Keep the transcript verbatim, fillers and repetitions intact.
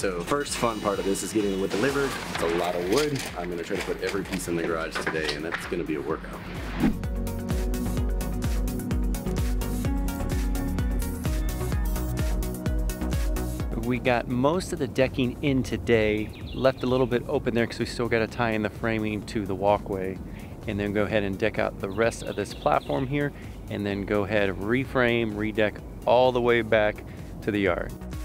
so first fun part of this is getting the wood delivered. It's a lot of wood. I'm gonna try to put every piece in the garage today, and that's gonna be a workout. We got most of the decking in today, left a little bit open there because we still got to tie in the framing to the walkway, and then go ahead and deck out the rest of this platform here, and then go ahead, reframe, redeck all the way back to the yard.